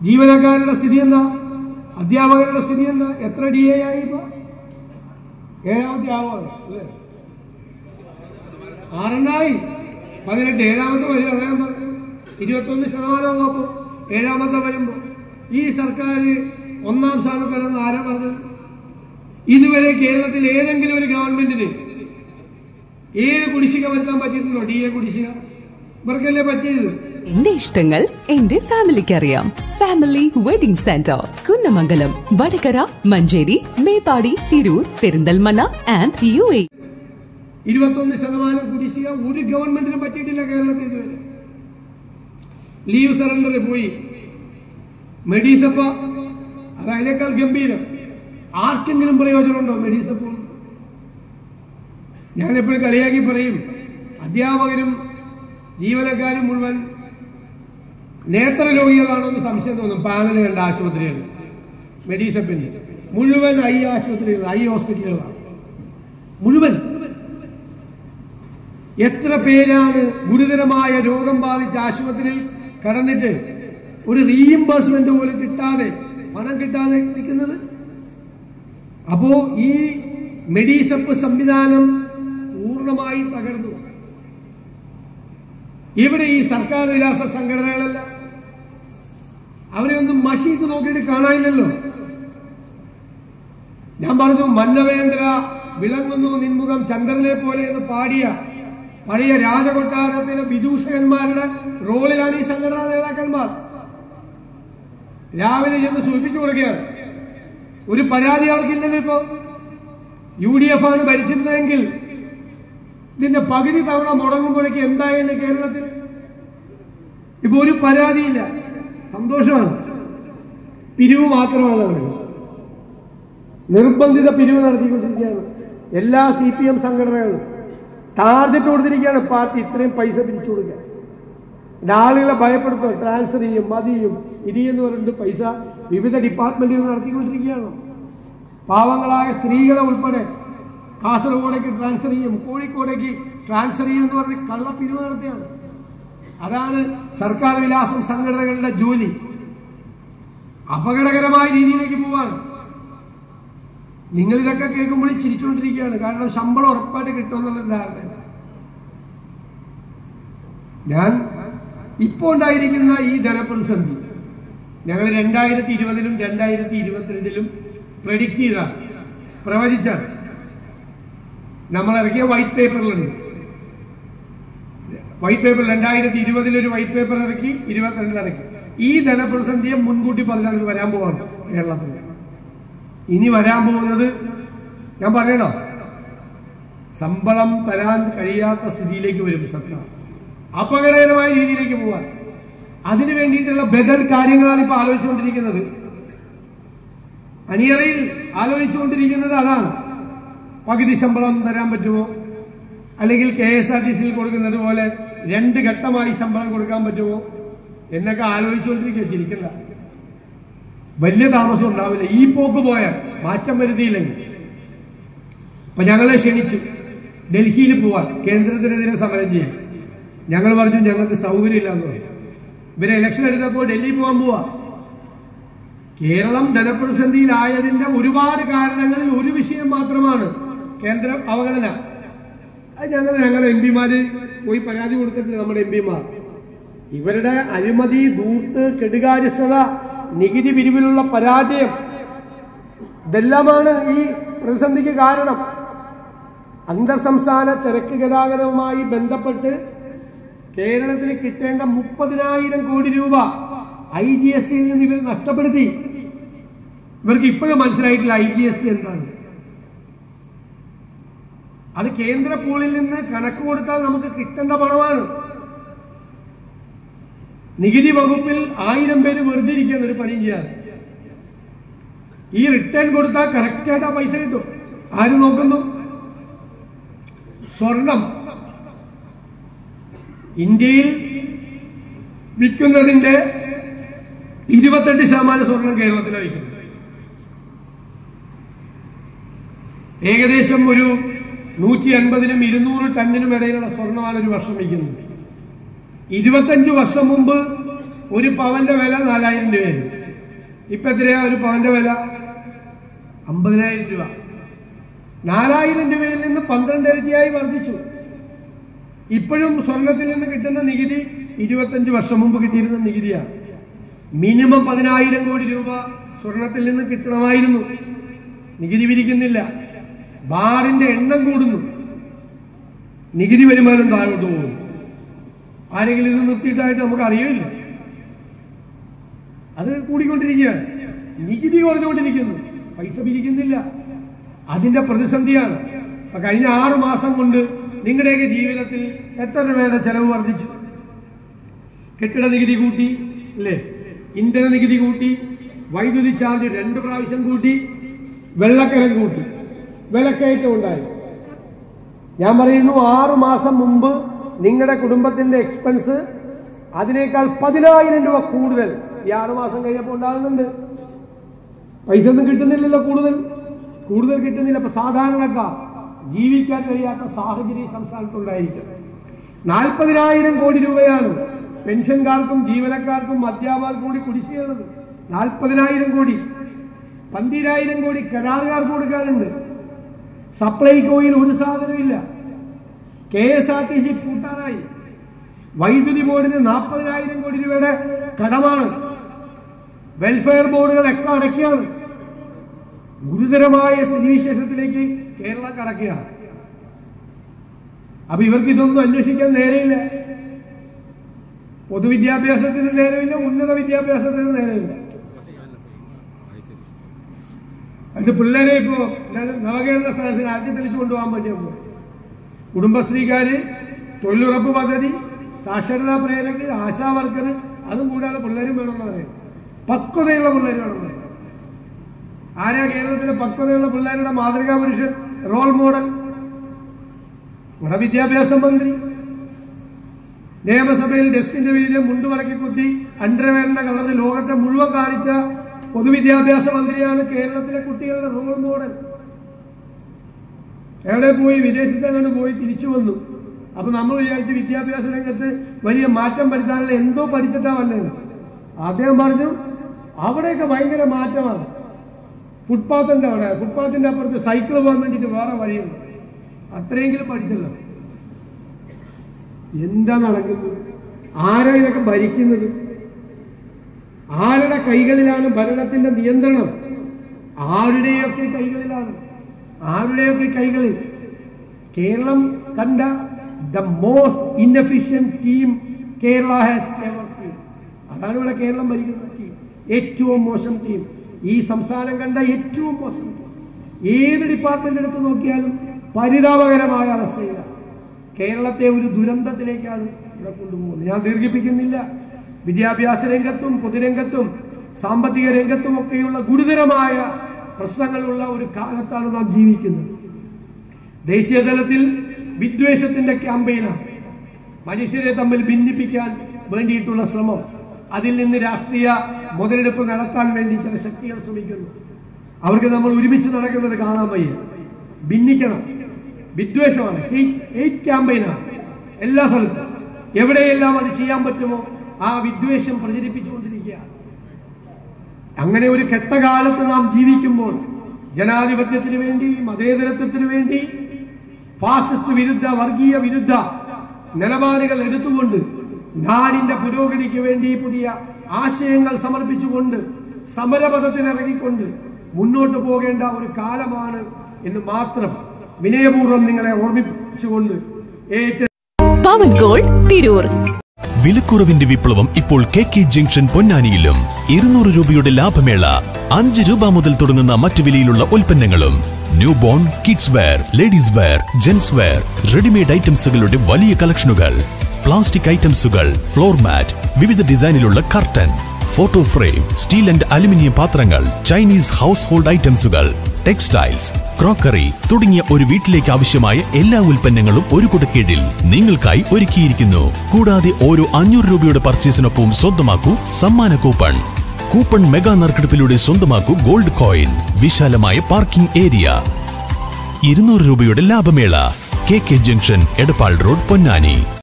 ജീവനക്കാരുടെ സ്ഥിതി എന്താ? അധ്യാപകരുടെ സ്ഥിതി എന്താ? എത്ര DA ആയി? ഇപ്പൊ 7ാമത്തെ ആവാണ് അല്ലേ? 6 18 7ാമത്തെ വരും. അദ്ദേഹം പറഞ്ഞു 21% ആകുമ്പോൾ 7ാമത്തെ വരുമ്പോൾ ഈ സർക്കാർ 1ാം സ്ഥാനത്തല്ലെന്ന് ആരാ പറഞ്ഞത്? ഇതുവരെ കേരളത്തിൽ ഏതെങ്കിലും ഒരു ഗവൺമെന്റിന് 7 കുടിശ്ശിക വരുത്താൻ പറ്റിയിട്ടുണ്ടോ? DA കുടിശ്ശിക ഇവർക്കല്ലേ പറ്റിയത്. എന്റെ ഇഷ്ടങ്ങൾ എന്റെ ഫാമിലിക്ക് അറിയാം. Family wedding centre, Kunnamangalam, Vadakara, Manjeri, Meppadi, Tirur, Perinthalmanna and UAE. 21% കുടിശ്ശിക ഒരു ഗവൺമെന്റിനും പറ്റിയിട്ടില്ല കേരളത്തിൽ ഇതുവരെ. ലീവ് സറണ്ടർ പോയി. മെഡിസപ്പ അത് അതിനേക്കാൾ ഗംഭീരം. ആർക്കെങ്കിലും പ്രയോജനമുണ്ടോ മെഡിസപ്പ? ഞാൻ എപ്പോഴും കളിയാക്കി പറയും, അധ്യാപകരും ജീവനക്കാരും മുഴുവൻ നേത്രരോഗികളാണോ എന്ന് സംശയം തോന്നും. പാനൽ കണ്ട ആശുപത്രികൾ മെഡിസപ്പിന്റെ മുഴുവൻ ഐ ആശുപത്രികൾ, ഐ ഹോസ്പിറ്റലുകളാണ് മുഴുവൻ. എത്ര പേരാണ് ഗുരുതരമായ രോഗം ബാധിച്ച ആശുപത്രിയിൽ കടന്നിട്ട് ഒരു റീഇംബേഴ്സ്മെന്റ് പോലും കിട്ടാതെ, പണം കിട്ടാതെ നിൽക്കുന്നത്? അപ്പോ ഈ മെഡിസപ്പ് സംവിധാനം പൂർണ്ണമായി തകർന്നു. ഇവിടെ ഈ സർക്കാർ വിലാസ സംഘടനകളല്ല, അവരെ ഒന്നും മഷീട്ട് നോക്കിയിട്ട് കാണാനില്ലല്ലോ. ഞാൻ പറഞ്ഞു, മന്നവേന്ദ്ര വിളങ്ങുന്നു നിൻമുഖം ചന്ദ്രനെ പോലെ എന്ന് പാടിയ പഴയ രാജകൊട്ടാരത്തിലെ വിദൂഷകന്മാരുടെ റോളിലാണ് ഈ സംഘടനാ നേതാക്കന്മാർ. രാവിലെ ചെന്ന് സൂചിപ്പിച്ചു കൊടുക്കുകയാണ്. ഒരു പരാതി അവർക്കില്ലല്ലോ. ഇപ്പൊ UDF ആണ് ഭരിച്ചിരുന്നതെങ്കിൽ ഇതിന്റെ പകുതി തവണ മുടങ്ങുമ്പോഴേക്ക് എന്തായാലും കേരളത്തിൽ ഇപ്പൊ ഒരു പരാതിയില്ല. സന്തോഷമാണ്. പിരിവ് മാത്രമാണ് പറയുന്നത്. നിർബന്ധിത പിരിവ് നടത്തിക്കൊണ്ടിരിക്കുകയാണ് എല്ലാ CPM സംഘടനകളും. ടാർഗറ്റ് കൊടുത്തിരിക്കുകയാണ് പാർട്ടി ഇത്രയും പൈസ പിരിച്ചു കൊടുക്കുക. ആളുകളെ ഭയപ്പെടുത്തുക, ട്രാൻസ്ഫർ ചെയ്യും, മതിയും ഇരിയെന്ന് പറഞ്ഞിട്ട് പൈസ വിവിധ ഡിപ്പാർട്ട്മെന്റുകൾ നടത്തിക്കൊണ്ടിരിക്കുകയാണ്. പാവങ്ങളായ സ്ത്രീകളെ ഉൾപ്പെടെ കാസർഗോഡേക്ക് ട്രാൻസ്ഫർ ചെയ്യും, കോഴിക്കോടേക്ക് ട്രാൻസ്ഫർ ചെയ്യും എന്ന് പറഞ്ഞ് കള്ളപ്പിരിവ് നടത്തിയാണ്. അതാണ് സർക്കാർ വിലാസം സംഘടനകളുടെ ജോലി. അപകടകരമായ രീതിയിലേക്ക് പോവാണ്. നിങ്ങളിതൊക്കെ കേൾക്കുമ്പോൾ ചിരിച്ചുകൊണ്ടിരിക്കുകയാണ്. കാരണം ശമ്പളം ഉറപ്പായിട്ട് കിട്ടുമെന്നുള്ള ധാരണ. ഞാൻ ഇപ്പോൾ ഉണ്ടായിരിക്കുന്ന ഈ ധനപ്രതിസന്ധി ഞങ്ങൾ 2020-ലും 2022-ലും പ്രെഡിക്റ്റ് ചെയ്ത, പ്രവചിച്ച, നമ്മൾ ഇറക്കിയ വൈറ്റ് പേപ്പറിലുണ്ട്. വൈറ്റ് പേപ്പർ 2020-ലൊരു വൈറ്റ് പേപ്പർ ഇറക്കി, 22-ൽ ഇറക്കി. ഈ ധനപ്രതിസന്ധിയെ മുൻകൂട്ടി പറഞ്ഞാൽ ഇത് വരാൻ പോവാണ് കേരളത്തിൽ. ഇനി വരാൻ പോകുന്നത് ഞാൻ പറയണോ? ശമ്പളം തരാൻ കഴിയാത്ത സ്ഥിതിയിലേക്ക് വരും സർക്കാർ. അപകടകരമായ രീതിയിലേക്ക് പോവാൻ. അതിനു വേണ്ടിയിട്ടുള്ള ബദൽ കാര്യങ്ങളാണ് ഇപ്പൊ ആലോചിച്ചുകൊണ്ടിരിക്കുന്നത്. അണിയറയിൽ ആലോചിച്ചുകൊണ്ടിരിക്കുന്നത് അതാണ്. പകുതി ശമ്പളം തരാൻ പറ്റുമോ? അല്ലെങ്കിൽ KSRTCയിൽ കൊടുക്കുന്നത് പോലെ 2 ഘട്ടമായി ശമ്പളം കൊടുക്കാൻ പറ്റുമോ എന്നൊക്കെ ആലോചിച്ചുകൊണ്ടിരിക്കുക. ചിരിക്കല്ല, വലിയ താമസം ഉണ്ടാവില്ല. ഈ പോക്ക് പോയാൽ, മാറ്റം വരുത്തിയില്ലെങ്കിൽ. അപ്പൊ ഞങ്ങളെ ക്ഷണിച്ചു ഡൽഹിയിൽ പോവാൻ, കേന്ദ്രത്തിനെതിരെ സമരം ചെയ്യാൻ. ഞങ്ങൾ പറഞ്ഞു ഞങ്ങൾക്ക് സൗകര്യമില്ല എന്ന് പറഞ്ഞു. ഇവരെ ഇലക്ഷൻ എടുത്തപ്പോൾ ഡൽഹി പോകാൻ പോവാ. കേരളം ധനപ്രതിസന്ധിയിലായതിന്റെ ഒരുപാട് കാരണങ്ങളിൽ ഒരു വിഷയം മാത്രമാണ് കേന്ദ്ര അവഗണന. അത് ഞങ്ങളുടെ MP-മാര് പോയി പരാതി കൊടുത്തിട്ടുണ്ട്. നമ്മുടെ MP-മാർ ഇവരുടെ അഴിമതി, ധൂർത്ത്, കെടുകാര്യസ്ഥത, നികുതി പിരിവിലുള്ള പരാജയം, ഇതെല്ലാമാണ് ഈ പ്രതിസന്ധിക്ക് കാരണം. അന്തർ സംസ്ഥാന ചരക്ക് ഗതാഗതവുമായി ബന്ധപ്പെട്ട് കേരളത്തിന് കിട്ടേണ്ട 30,000 കോടി രൂപ IGSTയിൽ നിന്ന് ഇവർ നഷ്ടപ്പെടുത്തി. ഇവർക്ക് ഇപ്പോഴും മനസ്സിലായിട്ടില്ല IGST എന്താണ്. അത് കേന്ദ്ര പൂളിൽ നിന്ന് കണക്ക് കൊടുത്താൽ നമുക്ക് കിട്ടേണ്ട പണമാണ്. നികുതി വകുപ്പിൽ 1000 പേര് വെറുതെ ഇരിക്കുകയാണ് ഒരു പണി ചെയ്യാൻ. ഈ റിട്ടേൺ കൊടുത്താൽ കറക്റ്റായിട്ട് ആ പൈസ കിട്ടും. ആര് നോക്കുന്നു? സ്വർണം ഇന്ത്യയിൽ വിൽക്കുന്നതിന്റെ 28% സ്വർണം കേരളത്തിലാണ് വിൽക്കുന്നത്. ഏകദേശം ഒരു 150-നും 200 ടണ്ണിനും ഇടയിലുള്ള സ്വർണ്ണമാണ് ഒരു വർഷം വിൽക്കുന്നത്. 25 വർഷം മുമ്പ് ഒരു പവന്റെ വില 4000 രൂപയായിരുന്നു. ഇപ്പൊ എത്രയാ ഒരു പവന്റെ വില? 50,000 രൂപ. 4000 രൂപയിൽ നിന്ന് 12 ഇരട്ടിയായി വർദ്ധിച്ചു. ഇപ്പോഴും സ്വർണത്തിൽ നിന്ന് കിട്ടുന്ന നികുതി 25 വർഷം മുമ്പ് കിട്ടിയിരുന്ന നികുതിയാണ്. മിനിമം 10,000 കോടി രൂപ സ്വർണത്തിൽ നിന്ന് കിട്ടണമായിരുന്നു. നികുതി വിധിക്കുന്നില്ല. ബാറിന്റെ എണ്ണം കൂടുന്നു, നികുതി വരുമാനം താഴോട്ട് പോകും. ആരെങ്കിലും ഇത് നിർത്തിയിട്ടായിട്ട് നമുക്ക് അറിയില്ല. അത് കൂടിക്കൊണ്ടിരിക്കുകയാണ്. നികുതി കുറഞ്ഞുകൊണ്ടിരിക്കുന്നു, പൈസ പിരിക്കുന്നില്ല. അതിന്റെ പ്രതിസന്ധിയാണ്. അപ്പൊ കഴിഞ്ഞ 6 മാസം കൊണ്ട് നിങ്ങളുടെയൊക്കെ ജീവിതത്തിൽ എത്ര രൂപയുടെ ചെലവ് വർദ്ധിച്ചു? കെട്ടിട നികുതി കൂട്ടി അല്ലേ, ഇന്ധന നികുതി കൂട്ടി, വൈദ്യുതി ചാർജ് 2 പ്രാവശ്യം കൂട്ടി, വെള്ളക്കരം കൂട്ടി, വിലക്കയറ്റം ഉണ്ടായി. ഞാൻ പറയുന്നു 6 മാസം മുമ്പ് നിങ്ങളുടെ കുടുംബത്തിന്റെ എക്സ്പെൻസ് അതിനേക്കാൾ 10,000 രൂപ കൂടുതൽ ഈ 6 മാസം കഴിഞ്ഞപ്പോൾ ഉണ്ടാകുന്നുണ്ട്. പൈസ ഒന്നും കിട്ടുന്നില്ലല്ലോ, കൂടുതൽ കിട്ടുന്നില്ല. അപ്പൊ സാധാരണക്കാർ ജീവിക്കാൻ കഴിയാത്ത സാഹചര്യം സംസ്ഥാനത്തുണ്ടായിരിക്കും. 40,000 കോടി രൂപയാണ് പെൻഷൻകാർക്കും ജീവനക്കാർക്കും അധ്യാപകർക്കും കൂടി കുടിശ്ശികയുള്ളത്. 40,000 കോടി. 12,000 കോടി കരാറുകാർക്ക് കൊടുക്കാനുണ്ട്. സപ്ലൈകോയിൽ ഒരു സാധനമില്ല. KSRTC പൂട്ടാനായി. വൈദ്യുതി ബോർഡിന് 40,000 കോടി രൂപയുടെ കടമാണ്. വെൽഫെയർ ബോർഡുകളൊക്കെ അടയ്ക്കുകയാണ്. ഗുരുതരമായ സ്ഥിതിവിശേഷത്തിലേക്ക് കേരളം കടക്കുകയാണ്. അപ്പൊ ഇവർക്ക് ഇതൊന്നും അന്വേഷിക്കാൻ നേരെയില്ല. പൊതുവിദ്യാഭ്യാസത്തിന് നേരമില്ല, ഉന്നത വിദ്യാഭ്യാസത്തിന് നേരമില്ല. അത് പിള്ളേരെ ഇപ്പോ നവകേരള സദസ്സിന് ആക്കി തെളിച്ചു കൊണ്ടുപോകാൻ പറ്റിയപ്പോ കുടുംബശ്രീക്കാര്, തൊഴിലുറപ്പ് പദ്ധതി, സാക്ഷരതാ പ്രേരക്, ആശാ വർക്കർ, അതും കൂടാതെ പിള്ളേരും വേണമെന്ന് പറയും. പക്വതയുള്ള പിള്ളേർ വേണമെന്ന് പറയും. ആരാ കേരളത്തിലെ പക്വതയുള്ള പിള്ളേരുടെ മാതൃകാ പുരുഷൻ, റോൾ മോഡൽ? നമ്മുടെ വിദ്യാഭ്യാസ മന്ത്രി. നിയമസഭയിൽ ഡെസ്കിന്റെ വീട്ടിലെ മുണ്ടുമടക്കി കുത്തി അണ്ടർവെയറിന്റെ കളറിൽ ലോകത്തെ മുഴുവൻ കാണിച്ച പൊതുവിദ്യാഭ്യാസ മന്ത്രിയാണ് കേരളത്തിലെ കുട്ടികളുടെ റോൾ മോഡൽ. എവിടെ പോയി? വിദേശത്താണ് പോയി, തിരിച്ചു വന്നു. അപ്പൊ നമ്മൾ വിചാരിച്ചു വിദ്യാഭ്യാസ രംഗത്ത് വലിയ മാറ്റം വരുത്താനുള്ള എന്തോ പഠിച്ചിട്ടാ വന്നത്. അദ്ദേഹം പറഞ്ഞു അവിടെയൊക്കെ ഭയങ്കര മാറ്റമാണ്. ഫുട്പാത്തിന്റെ അപ്പുറത്ത് സൈക്കിൾ പോകാൻ വേണ്ടിയിട്ട് വേറെ വഴിയുണ്ട്. അത്രയെങ്കിലും പഠിച്ചല്ലോ. എന്താ നടക്കുന്നത്? ആരാ ഇതൊക്കെ ഭരിക്കുന്നത്? ആരുടെ കൈകളിലാണ് ഭരണത്തിന്റെ നിയന്ത്രണം? ആരുടെയൊക്കെ കൈകളിൽ? കേരളം കണ്ട the most inefficient team Kerala has ever seen. അതാണ് ഇവിടെ കേരളം ഭരിക്കുന്ന ടീം. ഏറ്റവും മോശം ടീം. ഈ സംസ്ഥാനം കണ്ട ഏറ്റവും മോശം ടീം. ഏത് ഡിപ്പാർട്ട്മെന്റ് എടുത്ത് നോക്കിയാലും പരിതാപകരമായ അവസ്ഥയിലാണ്. കേരളത്തെ ഒരു ദുരന്തത്തിലേക്കാണ് ഇവിടെ കൊണ്ടുപോകുന്നത്. ഞാൻ ദീർഘിപ്പിക്കുന്നില്ല. വിദ്യാഭ്യാസ രംഗത്തും പൊതുരംഗത്തും സാമ്പത്തിക രംഗത്തും ഒക്കെയുള്ള ഗുരുതരമായ പ്രശ്നങ്ങളുള്ള ഒരു കാലത്താണ് നാം ജീവിക്കുന്നത്. ദേശീയ തലത്തിൽ വിദ്വേഷത്തിന്റെ ക്യാമ്പയിനാണ്. മനുഷ്യരെ തമ്മിൽ ഭിന്നിപ്പിക്കാൻ വേണ്ടിയിട്ടുള്ള ശ്രമം. അതിൽ നിന്ന് രാഷ്ട്രീയ മുതലെടുപ്പ് നടത്താൻ വേണ്ടി ചില ശക്തികൾ ശ്രമിക്കുന്നു. അവർക്ക് നമ്മൾ ഒരുമിച്ച് നടക്കുന്നത് കാണാൻ വയ്യ. ഭിന്നിക്കണം. വിദ്വേഷമാണ്, ഹെയ്റ്റ് ക്യാമ്പയിനാണ്. എല്ലാ സ്ഥലത്തും എവിടെയെല്ലാം അത് ചെയ്യാൻ പറ്റുമോ ആ വിദ്വേഷം പ്രചരിപ്പിച്ചുകൊണ്ടിരിക്കുകയാണ്. അങ്ങനെ ഒരു കെട്ടകാലത്ത് നാം ജീവിക്കുമ്പോൾ ജനാധിപത്യത്തിന് വേണ്ടി, മതേതരത്വത്തിന് വേണ്ടി, ഫാസിസ്റ്റ് വിരുദ്ധ, വർഗീയ വിരുദ്ധ നിലപാടുകൾ എടുത്തുകൊണ്ട് നാടിന്റെ പുരോഗതിക്ക് വേണ്ടി പുതിയ ആശയങ്ങൾ സമർപ്പിച്ചുകൊണ്ട് സമരപഥത്തിനിറങ്ങിക്കൊണ്ട് മുന്നോട്ട് പോകേണ്ട ഒരു കാലമാണ് എന്ന് മാത്രം വിനയപൂർവ്വം നിങ്ങളെ ഓർമ്മിപ്പിച്ചുകൊണ്ട് പവൻ ഗോൾഡ് തിരൂർ. വിലക്കുറവിന്റെ വിപ്ലവം ഇപ്പോൾ KK ജംഗ്ഷൻ പൊന്നാനിയിലും. 200 രൂപയുടെ ലാഭമേള. 5 രൂപ മുതൽ തുടങ്ങുന്ന മറ്റു വിലയിലുള്ള ഉൽപ്പന്നങ്ങളും. New born, kids wear, ladies wear, gents wear, readymade ഐറ്റംസുകളുടെ വലിയ കളക്ഷനുകൾ, പ്ലാസ്റ്റിക് ഐറ്റംസുകൾ, ഫ്ലോർ മാറ്റ്, വിവിധ ഡിസൈനിലുള്ള curtain, photo frame, steel and aluminium പാത്രങ്ങൾ, ചൈനീസ് ഹൗസ് ഹോൾഡ് ഐറ്റംസുകൾ, ടെക്സ്റ്റൈൽസ്, ക്രോക്കറി തുടങ്ങിയ ഒരു വീട്ടിലേക്ക് ആവശ്യമായ എല്ലാ ഉൽപ്പന്നങ്ങളും ഒരു കുടക്കീഴിൽ നിങ്ങൾക്കായി ഒരുക്കിയിരിക്കുന്നു. കൂടാതെ ഓരോ 500 രൂപയുടെ പർച്ചേസിനൊപ്പം സ്വന്തമാക്കൂ സമ്മാന കൂപ്പൺ മെഗാ നറുക്കെടുപ്പിലൂടെ സ്വന്തമാക്കൂ ഗോൾഡ് കോയിൻ. വിശാലമായ പാർക്കിംഗ് ഏരിയ. 200 രൂപയുടെ ലാഭമേള. KK junction, Edappal road, Ponnani.